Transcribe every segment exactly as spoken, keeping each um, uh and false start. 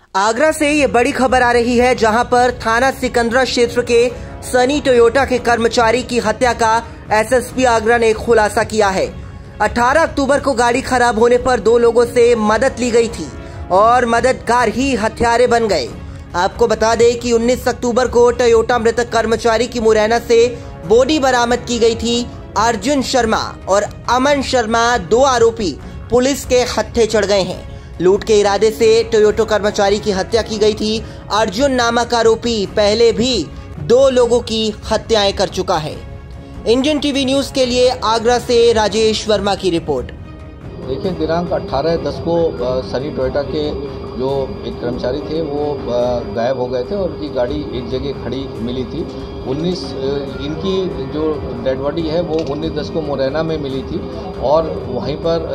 आगरा से ये बड़ी खबर आ रही है, जहां पर थाना सिकंदरा क्षेत्र के सनी टोयोटा के कर्मचारी की हत्या का एसएसपी आगरा ने खुलासा किया है। अठारह अक्टूबर को गाड़ी खराब होने पर दो लोगों से मदद ली गई थी और मददगार ही हत्यारे बन गए। आपको बता दें कि उन्नीस अक्टूबर को टोयोटा मृतक कर्मचारी की मुरैना से बॉडी बरामद की गई थी। अर्जुन शर्मा और अमन शर्मा दो आरोपी पुलिस के हत्थे चढ़ गए हैं। लूट के इरादे से टोयोटा कर्मचारी की हत्या की गई थी। अर्जुन नामक आरोपी पहले भी दो लोगों की हत्याएं कर चुका है। इंडियन टीवी न्यूज के लिए आगरा से राजेश वर्मा की रिपोर्ट। देखिए, दिनांक अठारह दस को सनी टोयोटा के जो एक कर्मचारी थे वो गायब हो गए थे और उनकी गाड़ी एक जगह खड़ी मिली थी। उन्नीस इनकी जो डेड बॉडी है वो उन्नीस दस को मुरैना में मिली थी और वहीं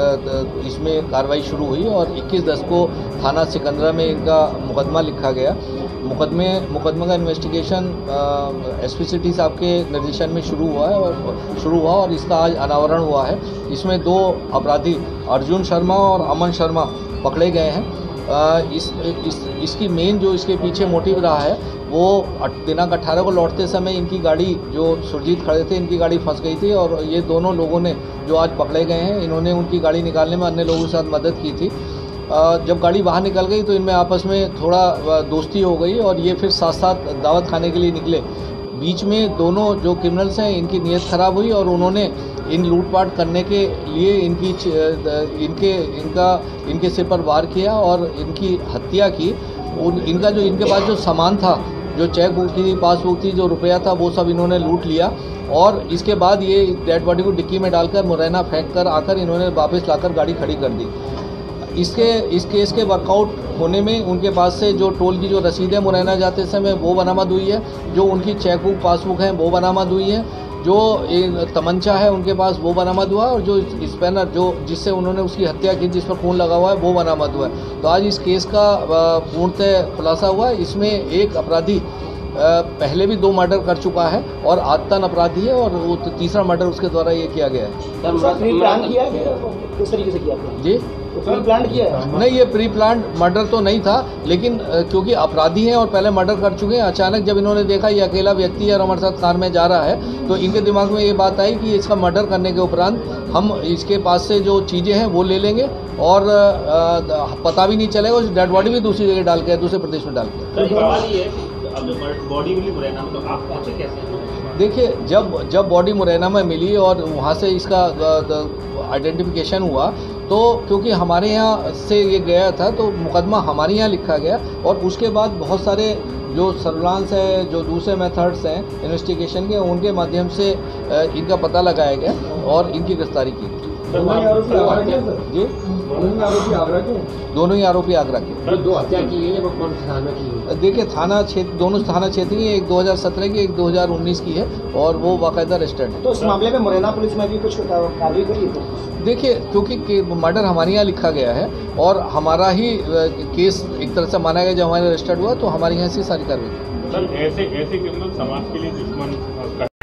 पर इसमें कार्रवाई शुरू हुई और इक्कीस दस को थाना सिकंदरा में इनका मुकदमा लिखा गया। मुकदमे मुकदमे का इन्वेस्टिगेशन एसपी सिटी साहब के निर्देशन में शुरू हुआ है और शुरू हुआ और इसका आज अनावरण हुआ है। इसमें दो अपराधी अर्जुन शर्मा और अमन शर्मा पकड़े गए हैं। इस, इस इसकी मेन जो इसके पीछे मोटिव रहा है वो दिनांक अठारह को लौटते समय इनकी गाड़ी जो सुरजीत खड़े थे, इनकी गाड़ी फंस गई थी और ये दोनों लोगों ने जो आज पकड़े गए हैं, इन्होंने उनकी गाड़ी निकालने में अन्य लोगों के साथ मदद की थी। जब गाड़ी बाहर निकल गई तो इनमें आपस में थोड़ा दोस्ती हो गई और ये फिर साथ साथ दावत खाने के लिए निकले। बीच में दोनों जो क्रिमिनल्स हैं इनकी नीयत ख़राब हुई और उन्होंने इन लूटपाट करने के लिए इनकी इनके इनका इनके सिर पर वार किया और इनकी हत्या की। उन इनका जो इनके पास जो सामान था, जो चेक बुक थी, पासबुक थी, जो रुपया था, वो सब इन्होंने लूट लिया और इसके बाद ये डेड बॉडी को डिक्की में डालकर मुरैना फेंक कर आकर इन्होंने वापस लाकर गाड़ी खड़ी कर दी। इसके इस केस के वर्कआउट होने में उनके पास से जो टोल की जो रसीद है मुरैना जाते समय वो बरामद हुई है, जो उनकी चेकबुक पासबुक है वो बरामद हुई है, जो एक तमंचा है उनके पास वो बरामद हुआ और जो स्पैनर जो जिससे उन्होंने उसकी हत्या की, जिस पर खून लगा हुआ है, वो बरामद हुआ है। तो आज इस केस का पूर्णतः खुलासा हुआ है। इसमें एक अपराधी पहले भी दो मर्डर कर चुका है और आदतन अपराधी है और वो तीसरा मर्डर उसके द्वारा ये किया गया है। प्लान किया किस तरीके से किया जी प्री प्लान किया है? नहीं, ये प्री प्लान मर्डर तो नहीं था, लेकिन क्योंकि अपराधी हैं और पहले मर्डर कर चुके हैं, अचानक जब इन्होंने देखा ये अकेला व्यक्ति है और हमारे साथ कार में जा रहा है तो इनके दिमाग में ये बात आई कि इसका मर्डर करने के उपरांत हम इसके पास से जो चीज़ें हैं वो ले लेंगे और पता भी नहीं चलेगा। उस डेड बॉडी भी दूसरी जगह डाल के दूसरे प्रदेश में डाल के। देखिए, जब जब बॉडी मुरैना में मिली और वहाँ से इसका आइडेंटिफिकेशन हुआ तो क्योंकि हमारे यहाँ से ये गया था तो मुकदमा हमारे यहाँ लिखा गया और उसके बाद बहुत सारे जो सर्विलांस है, जो दूसरे मेथड्स हैं इन्वेस्टिगेशन के, उनके माध्यम से इनका पता लगाया गया और इनकी गिरफ्तारी की। जी, दोनों ही आरोपी आगरा के। दो हत्या की है, कौन सी थाना की है? देखिए, थाना क्षेत्र दोनों थाना क्षेत्र की, एक दो हज़ार सत्रह की, एक दो हज़ार उन्नीस की है और वो बाकायदा रजिस्टर्ड है। तो इस मामले में मुरैना पुलिस में भी कुछ कार्रवाई करी है? देखिए, क्योंकि मर्डर हमारे यहाँ लिखा गया है और हमारा ही केस एक तरह से माना गया जो हमारे रजिस्टर्ड हुआ, तो हमारे यहाँ से सारी कार्रवाई। ऐसे ऐसे क्रिमिनल समाज के लिए दुश्मन